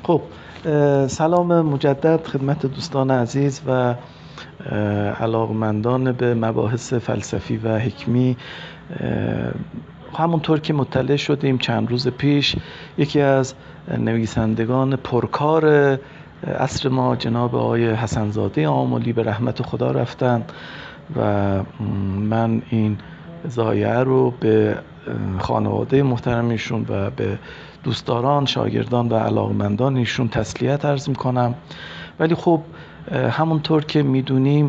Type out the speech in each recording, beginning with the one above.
خب، سلام مجدد خدمت دوستان عزیز و علاقمندان به مباحث فلسفی و حکمی. همونطور که مطلع شدیم چند روز پیش یکی از نویسندگان پرکار عصر ما جناب آقای حسن‌زاده آملی به رحمت خدا رفتن و من این ضایعه رو به خانواده محترم ایشون و به دوستداران، شاگردان و علاقمندان ایشون تسلیت عرض میکنم. ولی خب همونطور که میدونیم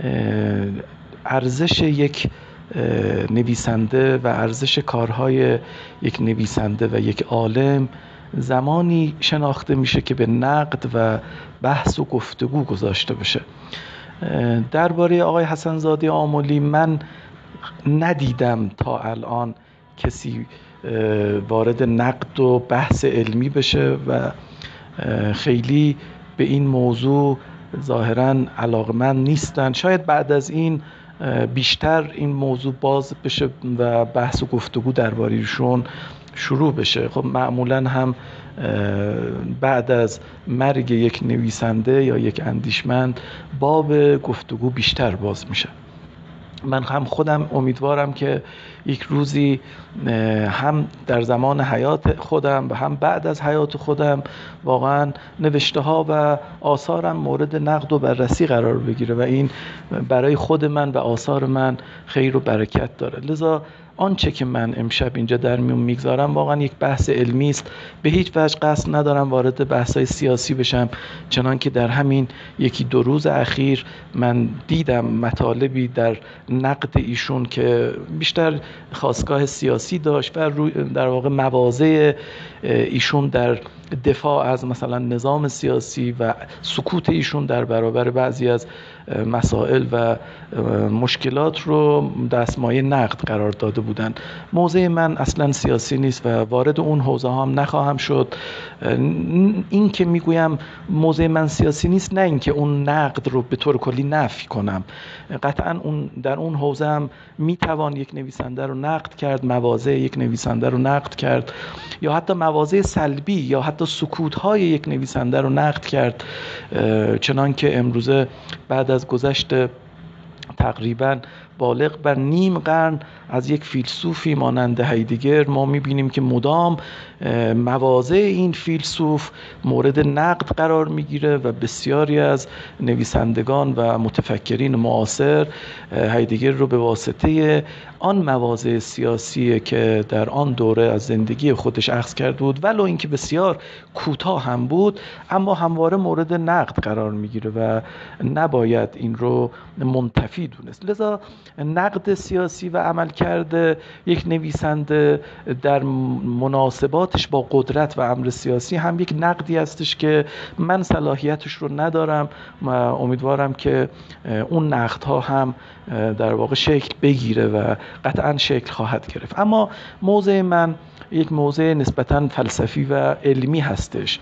ارزش یک نویسنده و ارزش کارهای یک نویسنده و یک عالم زمانی شناخته میشه که به نقد و بحث و گفتگو گذاشته بشه. درباره آقای حسن‌زاده آملی من ندیدم تا الان کسی وارد نقد و بحث علمی بشه و خیلی به این موضوع ظاهراً علاقمند نیستن. شاید بعد از این بیشتر این موضوع باز بشه و بحث و گفتگو درباره‌شون شروع بشه. خب معمولاً هم بعد از مرگ یک نویسنده یا یک اندیشمند باب گفتگو بیشتر باز میشه. من هم خودم امیدوارم که یک روزی هم در زمان حیات خودم و هم بعد از حیات خودم واقعا نوشته ها و آثارم مورد نقد و بررسی قرار بگیره و این برای خود من و آثار من خیر و برکت داره. لذا آنچه که من امشب اینجا در میون میگذارم واقعا یک بحث علمی است. به هیچ وجه قصد ندارم وارد بحث‌های سیاسی بشم، چنان که در همین یکی دو روز اخیر من دیدم مطالبی در نقد ایشون که بیشتر خاستگاه سیاسی داشت و در واقع مواضع ایشون در دفاع از مثلا نظام سیاسی و سکوت ایشون در برابر بعضی از مسائل و مشکلات رو دستمایه نقد قرار داده بودند. موضع من اصلا سیاسی نیست و وارد اون حوزه هم نخواهم شد. این که میگویم موضع من سیاسی نیست نه اینکه اون نقد رو به طور کلی نفی کنم. قطعا در اون حوزه هم میتوان یک نویسنده رو نقد کرد، مواضع یک نویسنده رو نقد کرد یا حتی مواضع سلبی یا حتی سکوت‌های یک نویسنده رو نقد کرد، چنان که امروزه بعد از گذشت تقریباً بالغ بر نیم قرن از یک فیلسوفی مانند هایدگر ما می‌بینیم که مدام مواضع این فیلسوف مورد نقد قرار می‌گیره و بسیاری از نویسندگان و متفکرین معاصر هایدگر رو به واسطه آن مواضع سیاسی که در آن دوره از زندگی خودش اخذ کرده بود، ولو اینکه بسیار کوتاه هم بود، اما همواره مورد نقد قرار می‌گیره و نباید این رو منتفی دونست. لذا نقد سیاسی و عملکرد یک نویسنده در مناسباتش با قدرت و امر سیاسی هم یک نقدی هستش که من صلاحیتش رو ندارم و امیدوارم که اون نقدها هم در واقع شکل بگیره و قطعا شکل خواهد گرفت. اما موضع من یک موضع نسبتاً فلسفی و علمی هستش.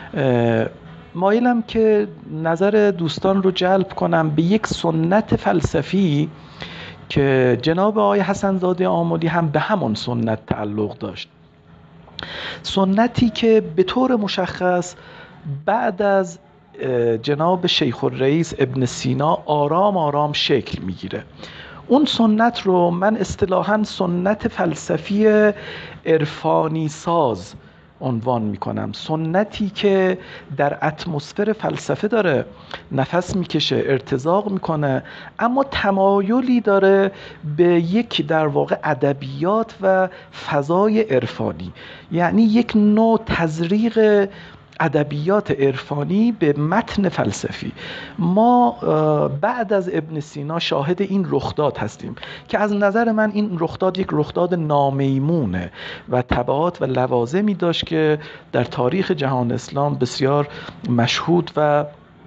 مایلم که نظر دوستان رو جلب کنم به یک سنت فلسفی که جناب آقای حسن‌زاده آملی هم به همون سنت تعلق داشت. سنتی که به طور مشخص بعد از جناب شیخ الرئیس ابن سینا آرام آرام شکل میگیره. اون سنت رو من اصطلاحاً سنت فلسفی عرفانی ساز عنوان میکنم. سنتی که در اتمسفر فلسفه داره نفس میکشه، ارتزاق میکنه، اما تمایلی داره به یک در واقع ادبیات و فضای عرفانی، یعنی یک نوع تزریق ادبیات عرفانی به متن فلسفی. ما بعد از ابن سینا شاهد این رخداد هستیم که از نظر من این رخداد یک رخداد نامیمونه و تبعات و لوازمی داشت که در تاریخ جهان اسلام بسیار مشهود و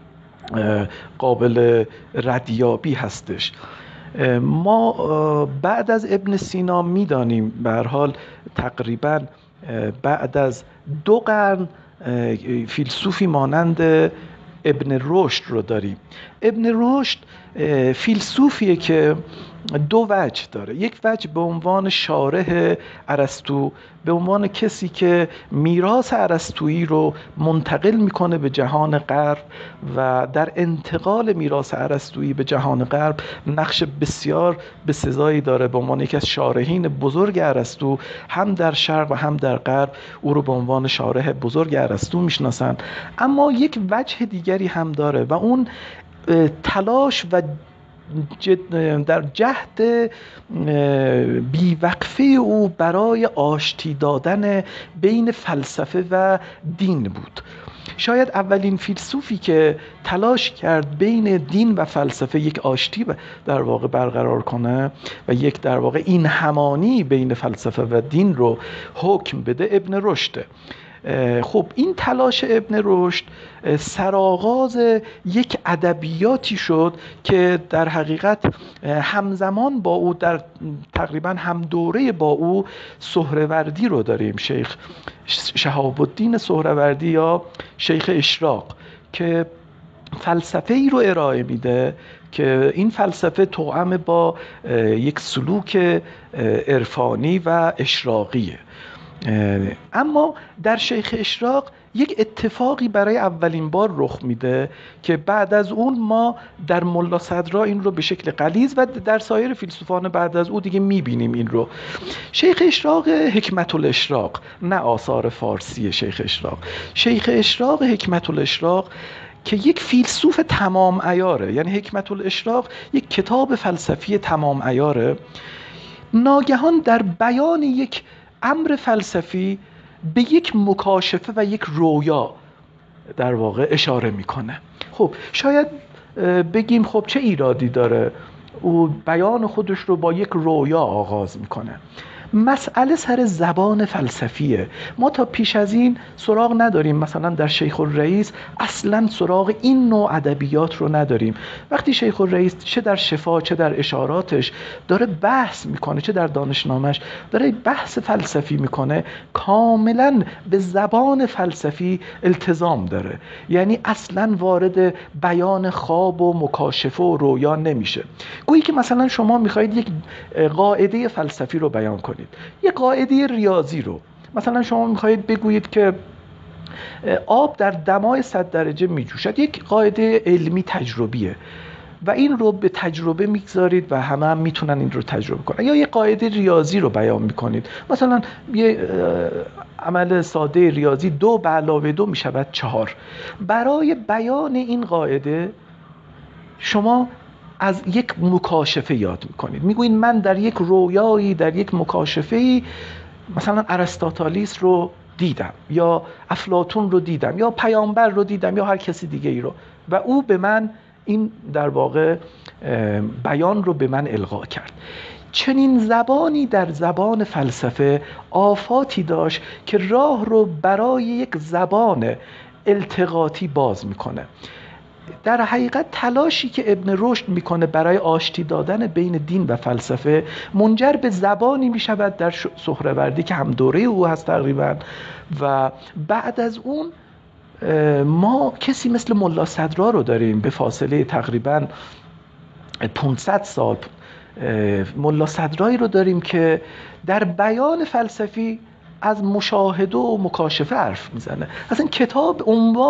قابل ردیابی هستش. ما بعد از ابن سینا میدانیم به هر حال تقریبا بعد از 2 قرن فیلسوفی مانند ابن رشد رو داریم. ابن رشد فیلسوفیه که دو وجه داره. یک وجه به عنوان شارح ارسطو، به عنوان کسی که میراث ارسطویی رو منتقل میکنه به جهان غرب و در انتقال میراث ارسطویی به جهان غرب نقش بسیار بسزایی داره. به عنوان یکی از شارحین بزرگ ارسطو هم در شرق و هم در غرب او رو به عنوان شارح بزرگ ارسطو میشناسن. اما یک وجه دیگری هم داره و اون تلاش و در جهد بیوقفه او برای آشتی دادن بین فلسفه و دین بود. شاید اولین فیلسوفی که تلاش کرد بین دین و فلسفه یک آشتی در واقع برقرار کنه و یک در واقع این همانی بین فلسفه و دین رو حکم بده ابن رشده. خب این تلاش ابن رشد سرآغاز یک ادبیاتی شد که در حقیقت همزمان با او در تقریبا هم دوره با او سهروردی رو داریم، شیخ شهاب الدین سهروردی یا شیخ اشراق، که فلسفه ای رو ارائه میده که این فلسفه توأم با یک سلوک عرفانی و اشراقیه. اما در شیخ اشراق یک اتفاقی برای اولین بار رخ میده که بعد از اون ما در ملا صدرا این رو به شکل غلیظ و در سایر فیلسوفان بعد از او دیگه میبینیم. این رو شیخ اشراق حکمت الاشراق، نه آثار فارسی شیخ اشراق، شیخ اشراق حکمت الاشراق که یک فیلسوف تمام عیاره، یعنی حکمت الاشراق یک کتاب فلسفی تمام عیاره، ناگهان در بیان یک امر فلسفی به یک مکاشفه و یک رویا در واقع اشاره میکنه. خب شاید بگیم خب چه ایرادی داره؟ او بیان خودش رو با یک رویا آغاز میکنه. مسئله سر زبان فلسفیه. ما تا پیش از این سراغ نداریم، مثلا در شیخ الرئیس اصلا سراغ این نوع ادبیات رو نداریم. وقتی شیخ الرئیس چه در شفا چه در اشاراتش داره بحث میکنه، چه در دانشنامش داره بحث فلسفی میکنه، کاملا به زبان فلسفی التزام داره، یعنی اصلا وارد بیان خواب و مکاشفه و رویا نمیشه. گویی که مثلا شما میخواهید یک قاعده فلسفی رو بیان کنید، یک قاعده ریاضی رو، مثلا شما میخواهید بگویید که آب در دمای 100 درجه میجوشد، یک قاعده علمی تجربیه و این رو به تجربه میگذارید و همه هم میتونن این رو تجربه کنن. یا یک قاعده ریاضی رو بیان میکنید، مثلا یه عمل ساده ریاضی 2 به علاوه 2 میشود 4. برای بیان این قاعده شما از یک مکاشفه یاد میکنید، میگوید من در یک رویایی، در یک مکاشفه‌ای مثلا ارسطاطالیس رو دیدم یا افلاطون رو دیدم یا پیامبر رو دیدم یا هر کسی دیگه ای رو و او به من این در واقع بیان رو به من القا کرد. چنین زبانی در زبان فلسفه آفاتی داشت که راه رو برای یک زبان التقاطی باز میکنه. در حقیقت تلاشی که ابن رشد میکنه برای آشتی دادن بین دین و فلسفه منجر به زبانی میشود در سهروردی که هم دوره او هست تقریبا، و بعد از اون ما کسی مثل ملا صدرا رو داریم به فاصله تقریبا 500 سال. ملا صدرایی رو داریم که در بیان فلسفی از مشاهده و مکاشفه حرف میزنه. اصلا کتاب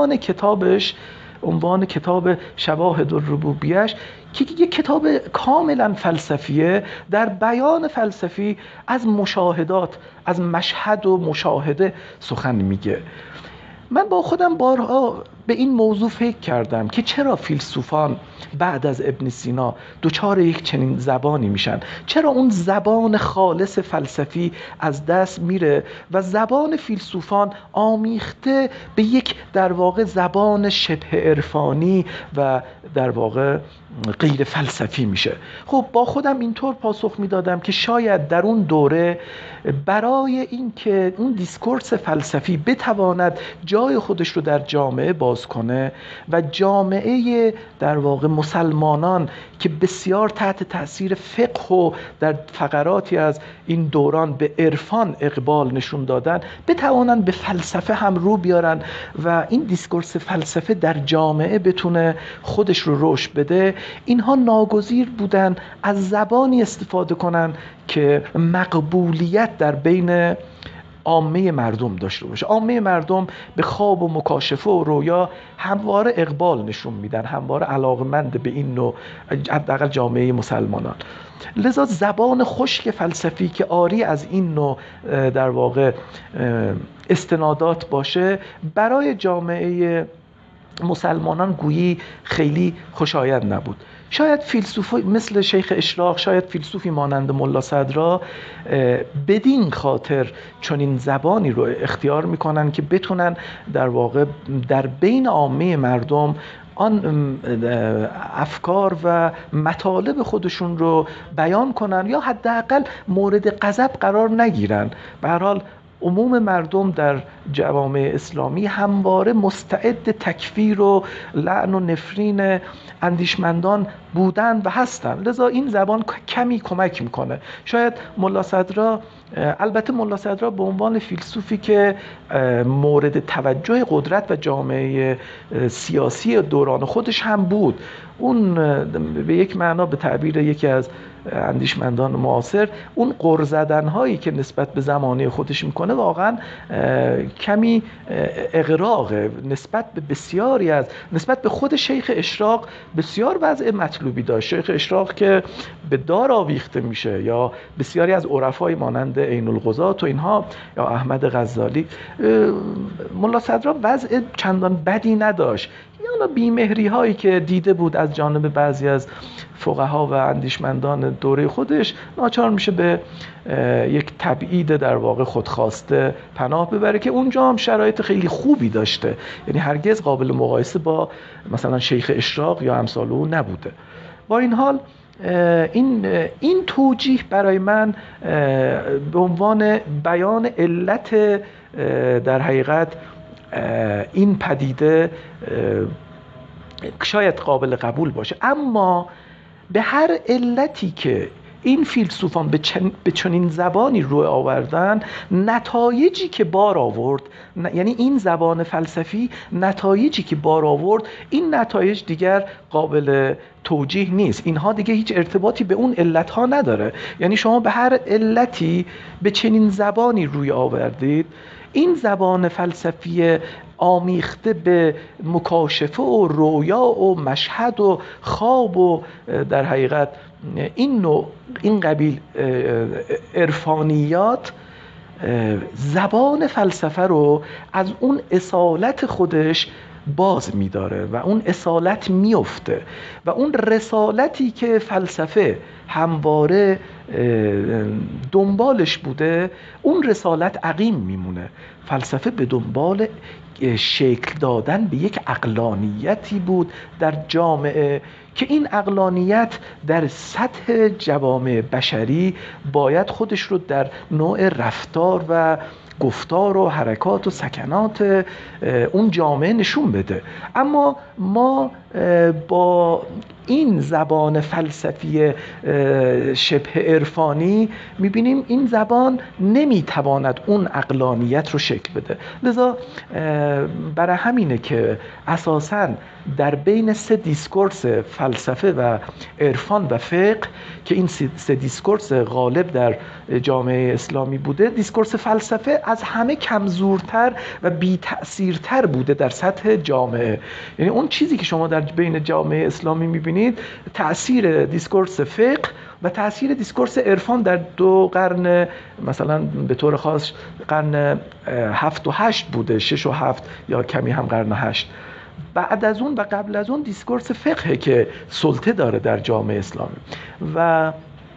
عنوان کتاب شواهد الربوبیه‌اش که یک کتاب کاملا فلسفیه، در بیان فلسفی از مشاهدات، از مشهد و مشاهده سخن میگه. من با خودم بارها به این موضوع فکر کردم که چرا فیلسوفان بعد از ابن سینا دچار یک چنین زبانی میشن، چرا اون زبان خالص فلسفی از دست میره و زبان فیلسوفان آمیخته به یک در واقع زبان شبه عرفانی و در واقع غیر فلسفی میشه. خب با خودم اینطور پاسخ میدادم که شاید در اون دوره برای اینکه اون دیسکورس فلسفی بتواند جای خودش رو در جامعه باز باز کنه و جامعه در واقع مسلمانان که بسیار تحت تأثیر فقه و در فقراتی از این دوران به عرفان اقبال نشون دادن بتوانن به فلسفه هم رو بیارن و این دیسکورس فلسفه در جامعه بتونه خودش رو رشد بده. اینها ناگزیر بودن از زبانی استفاده کنن که مقبولیت در بین عامه مردم داشته باشه. عامه مردم به خواب و مکاشفه و رویا همواره اقبال نشون میدن، همواره علاقمند به این نوع، حداقل جامعه مسلمانان. لذا زبان خشک فلسفی که عاری از این نوع در واقع استنادات باشه برای جامعه مسلمانان گویی خیلی خوشایند نبود. شاید فیلسوفی مثل شیخ اشراق، شاید فیلسوفی مانند ملا صدرا بدین خاطر چنین زبانی رو اختیار میکنن که بتونن در واقع در بین عامه مردم آن افکار و مطالب خودشون رو بیان کنن یا حداقل مورد غضب قرار نگیرن. به هر حال عموم مردم در جوامع اسلامی همواره مستعد تکفیر و لعن و نفرین اندیشمندان بودن و هستن. لذا این زبان کمی کمک میکنه. شاید ملا صدرا، البته ملا صدرا به عنوان فیلسوفی که مورد توجه قدرت و جامعه سیاسی دوران خودش هم بود، اون به یک معنا به تعبیر یکی از اندیشمندان معاصر اون غر زدن هایی که نسبت به زمانه خودش میکنه واقعا کمی اغراقه نسبت به بسیاری از، نسبت به خود شیخ اشراق بسیار وضع مطلوبی داشت. شیخ اشراق که به دار آویخته میشه یا بسیاری از عرفای مانند عین القضات و اینها یا احمد غزالی، ملا صدرا وضع چندان بدی نداشت. یا بیمهری هایی که دیده بود از جانب بعضی از فقها و اندیشمندان دوره خودش، ناچار میشه به یک تبعید در واقع خودخواسته پناه ببره که اونجا هم شرایط خیلی خوبی داشته، یعنی هرگز قابل مقایسه با مثلا شیخ اشراق یا امثال او نبوده. با این حال این توجیه برای من به عنوان بیان علت در حقیقت این پدیده شاید قابل قبول باشه، اما به هر علتی که این فیلسوفان به چنین زبانی روی آوردن، نتایجی که بار آورد، یعنی این زبان فلسفی نتایجی که بار آورد، این نتایج دیگر قابل توجیه نیست. اینها دیگه هیچ ارتباطی به اون علتها نداره. یعنی شما به هر علتی به چنین زبانی روی آوردید، این زبان فلسفی آمیخته به مکاشفه و رویا و مشهد و خواب و در حقیقت این قبیل عرفانیات، زبان فلسفه رو از اون اصالت خودش باز می‌داره و اون اصالت میفته و اون رسالتی که فلسفه همواره دنبالش بوده، اون رسالت عقیم میمونه. فلسفه به دنبال شکل دادن به یک عقلانیتی بود در جامعه که این عقلانیت در سطح جوامع بشری باید خودش رو در نوع رفتار و گفتار و حرکات و سکنات اون جامعه نشون بده. اما ما با این زبان فلسفی شبه عرفانی میبینیم این زبان نمیتواند اون عقلانیت رو شکل بده. لذا برای همینه که اساساً در بین سه دیسکورس فلسفه و عرفان و فقه که این سه دیسکورس غالب در جامعه اسلامی بوده، دیسکورس فلسفه از همه کمزورتر و بی تأثیرتر بوده در سطح جامعه. یعنی اون چیزی که شما در بین جامعه اسلامی میبینید، تأثیر دیسکورس فقه و تأثیر دیسکورس عرفان در 2 قرن، مثلا به طور خاص قرن 7 و 8 بوده، 6 و 7 یا کمی هم قرن 8. بعد از اون و قبل از اون دیسکورس فقه که سلطه داره در جامعه اسلامی. و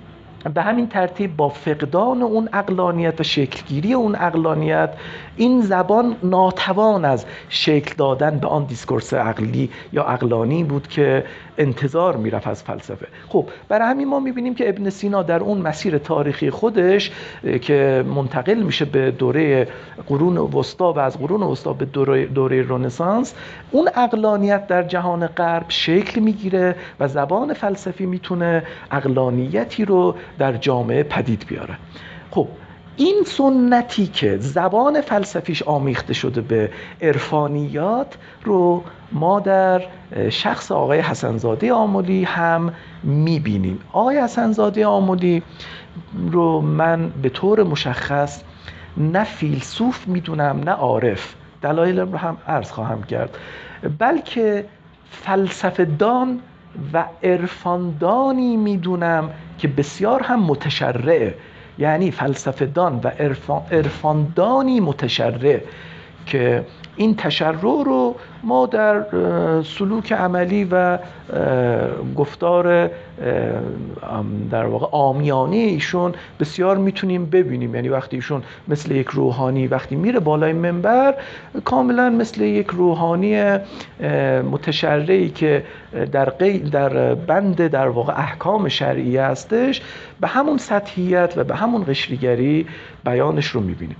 به همین ترتیب با فقدان اون عقلانیت و شکلگیری اون عقلانیت، این زبان ناتوان از شکل دادن به آن دیسکورس عقلی یا عقلانی بود که انتظار میرفت از فلسفه. خب برای همین ما میبینیم که ابن سینا در اون مسیر تاریخی خودش که منتقل میشه به دوره قرون وسطا و از قرون وسطا به دوره رنسانس، اون عقلانیت در جهان غرب شکل میگیره و زبان فلسفی میتونه عقلانیتی رو در جامعه پدید بیاره. خب این سنتی که زبان فلسفیش آمیخته شده به عرفانیات رو ما در شخص آقای حسن‌زاده آملی هم میبینیم. آقای حسن‌زاده آملی رو من به طور مشخص نه فیلسوف میدونم نه عارف، دلایل رو هم عرض خواهم کرد، بلکه فلسفه‌دان و عرفاندانی میدونم که بسیار هم متشرعه، یعنی فلسفه‌دان و عرفاندانی متشرع که این تشرع رو ما در سلوک عملی و گفتار در واقع عامیانه ایشون بسیار میتونیم ببینیم. یعنی وقتی ایشون مثل یک روحانی وقتی میره بالای منبر، کاملا مثل یک روحانی متشرعی که در بند در واقع احکام شرعی هستش، به همون سطحیت و به همون قشریگری بیانش رو میبینیم.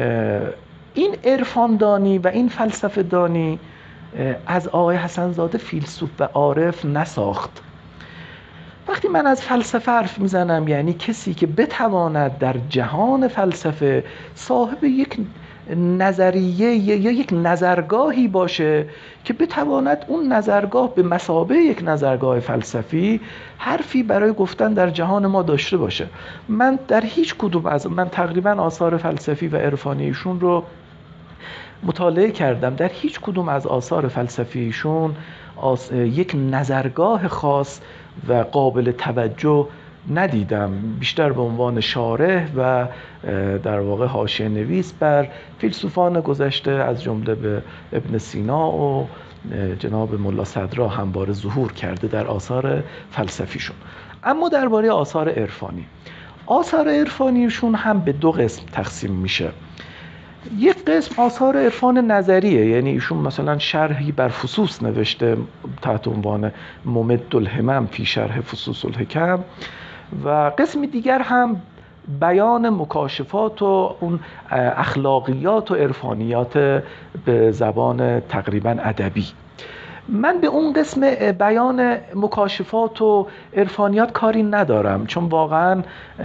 این عرفاندانی و این فلسفه دانی از آقای حسن‌زاده فیلسوف و عارف نساخت. وقتی من از فلسفه حرف میزنم، یعنی کسی که بتواند در جهان فلسفه صاحب یک نظریه یا یک نظرگاهی باشه که بتواند اون نظرگاه به مثابه یک نظرگاه فلسفی حرفی برای گفتن در جهان ما داشته باشه. من در هیچ کدوم من تقریبا آثار فلسفی و عرفانیشون رو مطالعه کردم، در هیچ کدوم از آثار فلسفیشون یک نظرگاه خاص و قابل توجه ندیدم، بیشتر به عنوان شارح و در واقع حاشیه نویس بر فیلسوفان گذشته از جمله به ابن سینا و جناب ملا صدرا همواره ظهور کرده در آثار فلسفیشون. اما درباره آثار عرفانی، آثار عرفانیشون هم به دو قسم تقسیم میشه. یک قسم آثار عرفان نظریه، یعنی ایشون مثلا شرحی بر فصوص نوشته تحت عنوان ممد الهمم فی شرح فصوص الحکم، و قسم دیگر هم بیان مکاشفات و اون اخلاقیات و عرفانیات به زبان تقریبا ادبی. من به اون قسم بیان مکاشفات و عرفانیات کاری ندارم، چون واقعا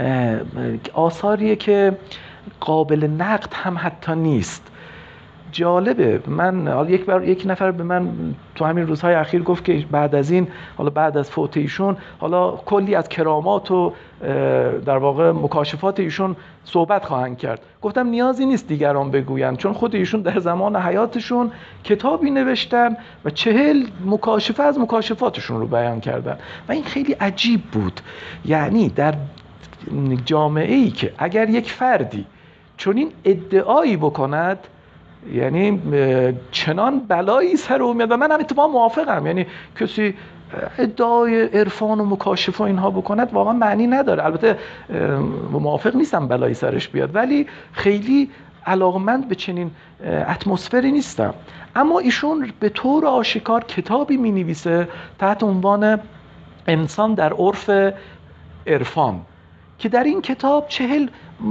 آثاریه که قابل نقد هم حتی نیست. جالبه، من یک نفر به من تو همین روزهای اخیر گفت که بعد از این، حالا بعد از فوت ایشون، حالا کلی از کرامات و در واقع مکاشفات ایشون صحبت خواهند کرد. گفتم نیازی نیست دیگران بگویند، چون خود ایشون در زمان حیاتشون کتابی نوشتن و 40 مکاشفه از مکاشفاتشون رو بیان کردن و این خیلی عجیب بود. یعنی در جامعه‌ای که اگر یک فردی چون این ادعایی بکند، یعنی چنان بلایی سر او میاد، و من هم اتفاقا موافقم، یعنی کسی ادعای عرفان و مکاشفه اینها بکند واقعا معنی نداره. البته موافق نیستم بلایی سرش بیاد، ولی خیلی علاقمند به چنین اتمسفری نیستم. اما ایشون به طور آشکار کتابی می نویسه تحت عنوان انسان در عرف عرفان، که در این کتاب 40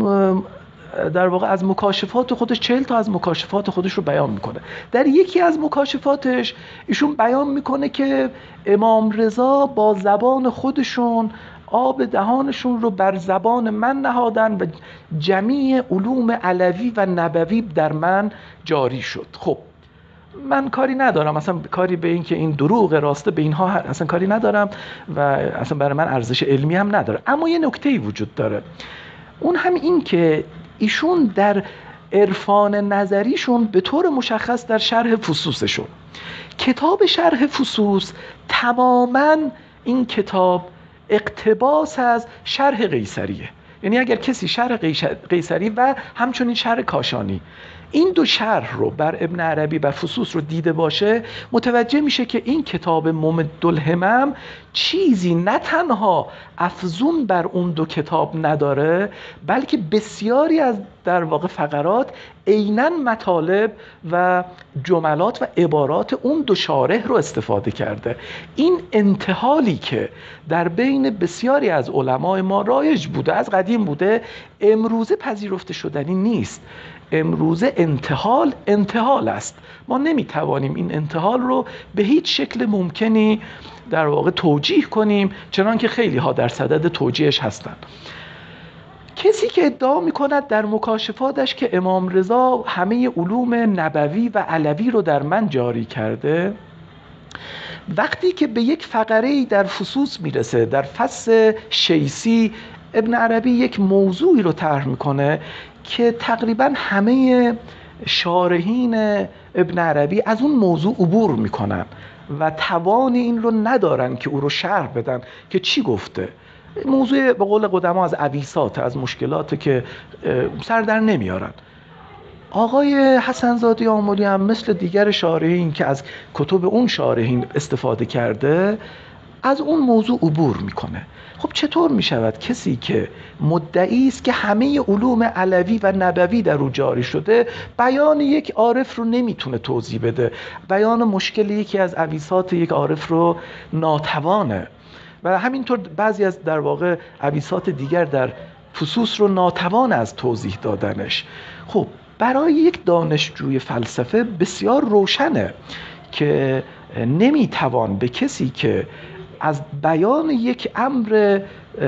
در واقع از مکاشفات خودش 40 تا از مکاشفات خودش رو بیان میکنه. در یکی از مکاشفاتش ایشون بیان میکنه که امام رضا با زبان خودشون آب دهانشون رو بر زبان من نهادن و جمیع علوم علوی و نبوی در من جاری شد. خب من کاری ندارم، اصلا کاری به این که این دروغ راسته به اینها اصلا کاری ندارم و اصلا برای من ارزش علمی هم نداره. اما یه نکته‌ای وجود داره، اون هم این که ایشون در عرفان نظریشون به طور مشخص در شرح فصوصشون، کتاب شرح فصوص تماماً این کتاب اقتباس از شرح قیصریه. یعنی اگر کسی شرح قیصری و همچنین شرح کاشانی این دو شرح رو بر ابن عربی و فصوص رو دیده باشه متوجه میشه که این کتاب ممدالهمم چیزی نه تنها افزون بر اون دو کتاب نداره، بلکه بسیاری از در واقع فقرات عیناً مطالب و جملات و عبارات اون دو شارح رو استفاده کرده. این انتحالی که در بین بسیاری از علمای ما رایج بوده، از قدیم بوده، امروزه پذیرفته شدنی نیست. امروزه انتحال است. ما نمیتوانیم این انتحال رو به هیچ شکل ممکنی در واقع توجیه کنیم، چنان که خیلی ها در صدد توجیهش هستند. کسی که ادعا میکند در مکاشفاتش که امام رضا همه علوم نبوی و علوی رو در من جاری کرده، وقتی که به یک فقره‌ای در فصوص میرسه، در فصل شیسی، ابن عربی یک موضوعی رو طرح میکنه که تقریبا همه شارحین ابن عربی از اون موضوع عبور میکنن و توان این رو ندارن که او رو شرح بدن که چی گفته. موضوع به قول قدما از عویسات، از مشکلات که سر در نمیارن. آقای حسن زاده آملی هم مثل دیگر شارحین که از کتب اون شارحین استفاده کرده، از اون موضوع عبور میکنه. خب چطور میشود کسی که مدعی است که همه علوم علوی و نبوی در او جاری شده، بیان یک عارف رو نمیتونه توضیح بده، بیان مشکل یکی از عویسات یک عارف رو ناتوانه، و همینطور بعضی از در واقع عویسات دیگر در فصوص رو ناتوان از توضیح دادنش. خب برای یک دانشجوی فلسفه بسیار روشنه که نمیتوان به کسی که از بیان یک امر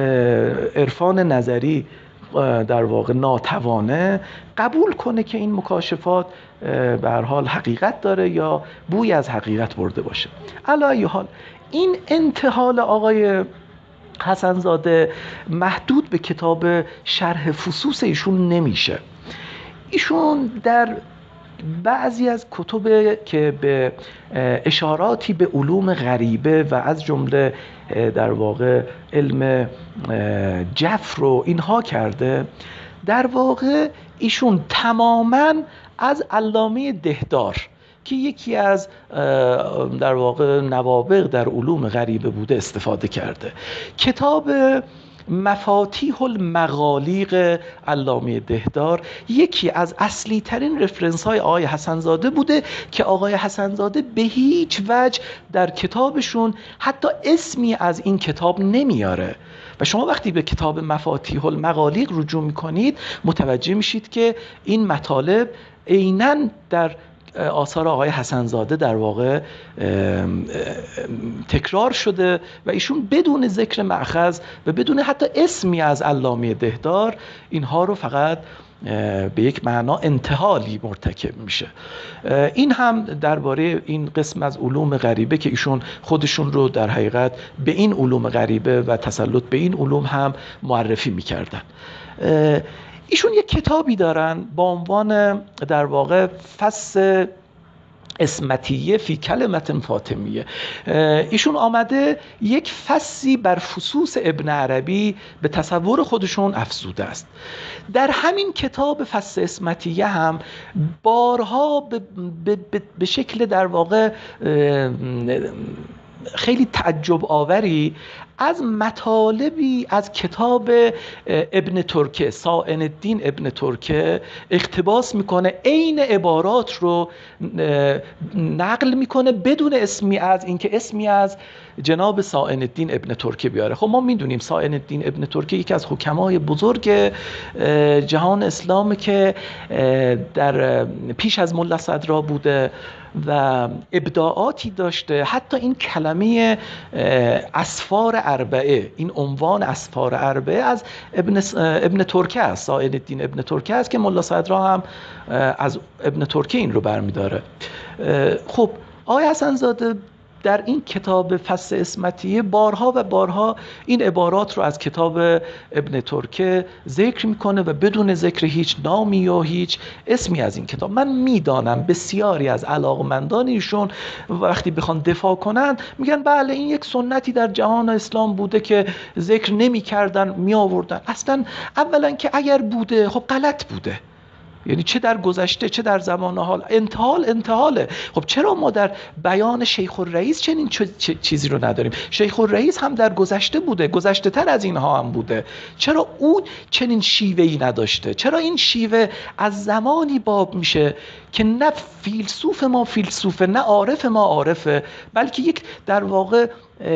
عرفان نظری در واقع ناتوانه قبول کنه که این مکاشفات به هر حال حقیقت داره یا بوی از حقیقت برده باشه. علی ای حال این انتحال آقای حسن زاده محدود به کتاب شرح فصوص ایشون نمیشه. ایشون در بعضی از کتب که به اشاراتی به علوم غریبه و از جمله در واقع علم جفر و اینها کرده، در واقع ایشون تماماً از علامه دهدار که یکی از در واقع نوابغ در علوم غریبه بوده استفاده کرده. کتاب مفاتیح المغالیق علامه دهدار یکی از اصلی ترین رفرنس های آقای حسن زاده بوده که آقای حسن زاده به هیچ وجه در کتابشون حتی اسمی از این کتاب نمیاره، و شما وقتی به کتاب مفاتیح المغالیق رجوع میکنید متوجه میشید که این مطالب عیناً در آثار آقای حسن زاده در واقع تکرار شده و ایشون بدون ذکر مأخذ و بدون حتی اسمی از علامه دهدار اینها رو فقط به یک معنا انتحالی مرتکب میشه. این هم درباره این قسم از علوم غریبه که ایشون خودشون رو در حقیقت به این علوم غریبه و تسلط به این علوم هم معرفی میکردن. ایشون یک کتابی دارن با عنوان در واقع فصل اسمتیه فی کلمت فاطمیه. ایشون آمده یک فصلی بر فصوص ابن عربی به تصور خودشون افزوده است. در همین کتاب فصل اسمتیه هم بارها به شکل در واقع خیلی تعجب آوری از مطالبی از کتاب ابن ترکه، سائن الدین ابن ترکه اقتباس میکنه، عین عبارات رو نقل میکنه بدون اسمی از اینکه اسمی از جناب سائن الدین ابن ترکه بیاره. خب ما میدونیم سائن الدین ابن ترکه یکی از حکمای بزرگ جهان اسلام که در پیش از ملا صدرا بوده و ابداعاتی داشته. حتی این کلمه اسفار اربعه، این عنوان اسفار اربعه از ابن ترکه است، سائن الدین ابن ترکه است که ملا صدرا هم از ابن ترکه این رو برمیداره. خب آقای حسن زاده در این کتاب فصل اسمتیه بارها و بارها این عبارات رو از کتاب ابن ترکه ذکر میکنه و بدون ذکر هیچ نامی یا هیچ اسمی از این کتاب. من میدانم بسیاری از علاقمندان ایشون وقتی بخوان دفاع کنن میگن بله این یک سنتی در جهان اسلام بوده که ذکر نمیکردن می آوردن. اصلا اولا که اگر بوده خب غلط بوده، یعنی چه در گذشته چه در زمان حال انتحاله. خب چرا ما در بیان شیخ الرئیس چنین چیزی رو نداریم؟ شیخ الرئیس هم در گذشته بوده، گذشته تر از اینها هم بوده. چرا اون چنین شیوه‌ای نداشته؟ چرا این شیوه از زمانی باب میشه که نه فیلسوف ما فیلسوفه، نه عارف ما عارفه، بلکه یک در واقع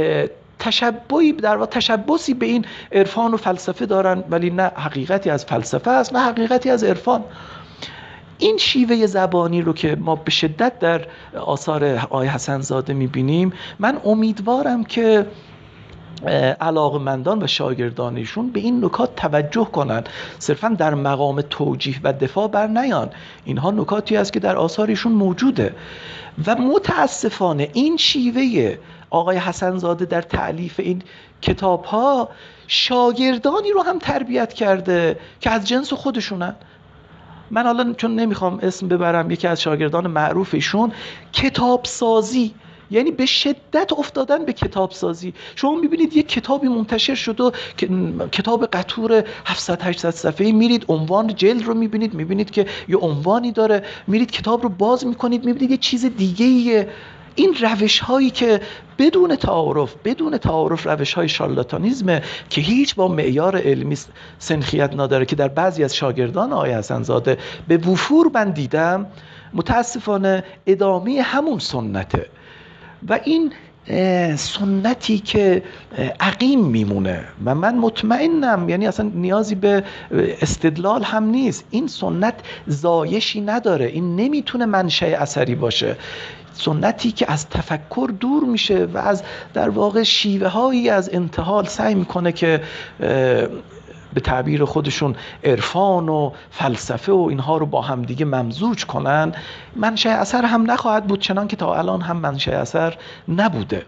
تشبثی به این عرفان و فلسفه دارن، ولی نه حقیقتی از فلسفه است نه حقیقتی از عرفان. این شیوه زبانی رو که ما به شدت در آثار آقای حسن زاده میبینیم، من امیدوارم که علاقمندان و شاگردانشون به این نکات توجه کنند، صرفا در مقام توجیه و دفاع بر نیان. اینها نکاتی است که در آثارشون موجوده و متاسفانه این شیوه آقای حسن زاده در تألیف این کتاب ها شاگردانی رو هم تربیت کرده که از جنس خودشونن. من حالا چون نمیخوام اسم ببرم، یکی از شاگردان معروف ایشون کتاب سازی، یعنی به شدت افتادن به کتاب سازی. شما میبینید یک کتابی منتشر شده و کتاب قطور 700-800 صفحه‌ای، میرید عنوان جلد رو میبینید که یه عنوانی داره، میرید کتاب رو باز میکنید میبینید یه چیز دیگه‌ایه. این روش هایی که بدون تعارف روش های شارلاتانیزمه که هیچ با معیار علمی سنخیت نداره، که در بعضی از شاگردان آقای حسن زاده به وفور من دیدم، متاسفانه ادامه همون سنته و این سنتی که عقیم میمونه و من مطمئنم، یعنی اصلا نیازی به استدلال هم نیست، این سنت زایشی نداره، این نمیتونه منشأ اثری باشه. سنتی که از تفکر دور میشه و از در واقع شیوه هایی از انتحال سعی میکنه که به تعبیر خودشون عرفان و فلسفه و اینها رو با هم دیگه ممزوج کنن، منشأ اثر هم نخواهد بود، چنان که تا الان هم منشأ اثر نبوده.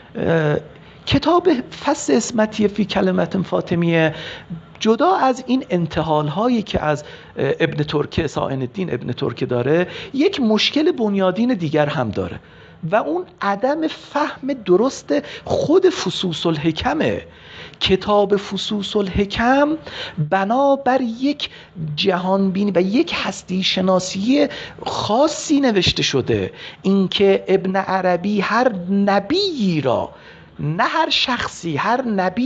کتاب فصل اسمتی فی کلمت فاطمیه جدا از این انتحال هایی که از ابن ترکه، سائن الدین ابن ترکه داره، یک مشکل بنیادین دیگر هم داره و اون عدم فهم درست خود فصوص الحکمه. کتاب فصوص الحکم بنابر یک جهانبینی و یک هستی شناسی خاصی نوشته شده، اینکه ابن عربی هر نبیی را، نه هر شخصی، هر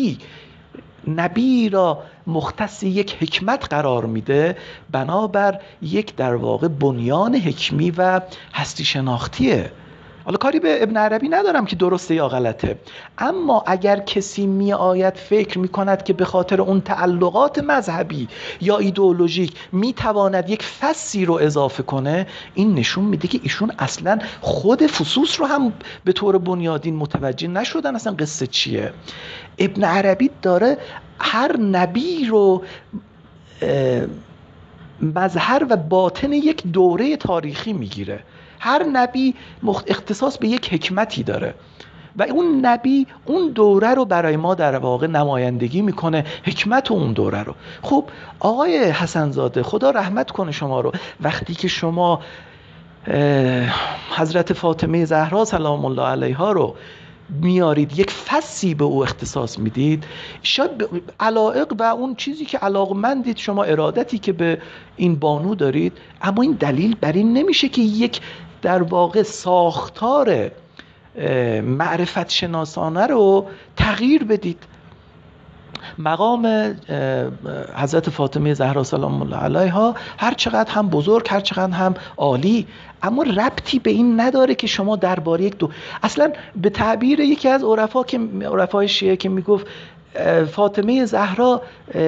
نبی را مختص یک حکمت قرار میده، بنابر یک در واقع بنیان حکمی و هستی شناختیه. حالا کاری به ابن عربی ندارم که درسته یا غلطه، اما اگر کسی می آید فکر می کند که به خاطر اون تعلقات مذهبی یا ایدئولوژیک می تواند یک فصلی رو اضافه کنه، این نشون میده که ایشون اصلا خود فصوص رو هم به طور بنیادین متوجه نشدن اصلا قصه چیه. ابن عربی داره هر نبی رو مظهر و باطن یک دوره تاریخی میگیره. هر نبی اختصاص به یک حکمتی داره و اون نبی اون دوره رو برای ما در واقع نمایندگی میکنه، حکمت اون دوره رو. خب آقای حسن زاده خدا رحمت کنه شما رو، وقتی که شما حضرت فاطمه زهرا سلام الله علیها رو میارید یک فصلی به او اختصاص میدید، شاید علایق و اون چیزی که علاقمندید شما، ارادتی که به این بانو دارید، اما این دلیل بر این نمیشه که یک در واقع ساختار معرفت شناسانه رو تغییر بدید. مقام حضرت فاطمه زهرا سلام الله علیها هر چقدر هم بزرگ، هر چقدر هم عالی، اما ربطی به این نداره که شما درباره یک اصلا به تعبیر یکی از عرفای شیعه که میگفت فاطمه زهرا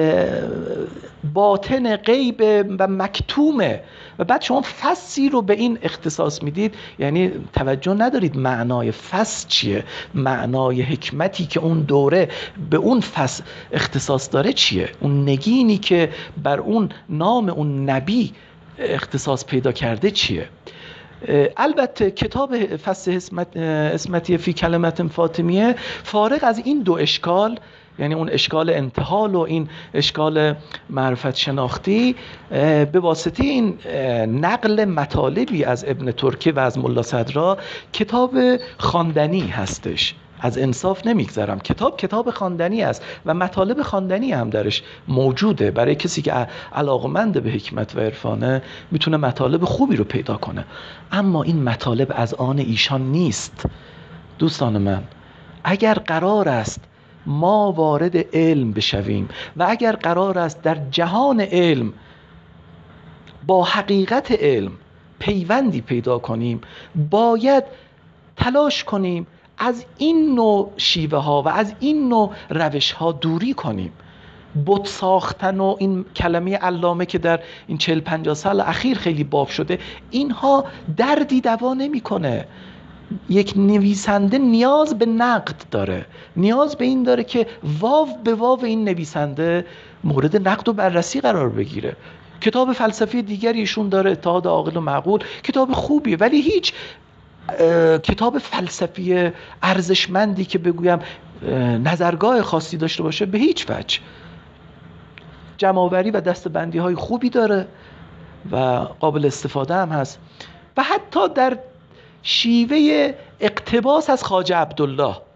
باطن غیب و مکتومه و بعد شما فصلی رو به این اختصاص میدید، یعنی توجه ندارید معنای فصل چیه، معنای حکمتی که اون دوره به اون فصل اختصاص داره چیه، اون نگینی که بر اون نام اون نبی اختصاص پیدا کرده چیه. البته کتاب فصل اسمتی فی کلمت فاطمیه فارغ از این دو اشکال، یعنی اون اشکال انتحال و این اشکال معرفت شناختی، به واسطه این نقل مطالبی از ابن ترکه و از ملا صدرا کتاب خواندنی هستش از انصاف نمیگذرم. کتاب خواندنی است و مطالب خواندنی هم درش موجوده. برای کسی که علاقمند به حکمت و عرفانه میتونه مطالب خوبی رو پیدا کنه، اما این مطالب از آن ایشان نیست. دوستان من، اگر قرار است ما وارد علم بشویم و اگر قرار است در جهان علم با حقیقت علم پیوندی پیدا کنیم، باید تلاش کنیم از این نوع شیوه ها و از این نوع روش ها دوری کنیم. بت ساختن و این کلمه علامه که در این 40-50 سال اخیر خیلی باب شده، اینها دردی دوا نمیکنه. یک نویسنده نیاز به نقد داره، نیاز به این داره که واو به واو این نویسنده مورد نقد و بررسی قرار بگیره. کتاب فلسفی دیگری ایشون داره، اتحاد عاقل و معقول، کتاب خوبیه، ولی هیچ کتاب فلسفی ارزشمندی که بگویم نظرگاه خاصی داشته باشه به هیچ وجه. جمع‌آوری و دسته‌بندی های خوبی داره و قابل استفاده هم هست و حتی در شیوه اقتباس از خواجه عبدالله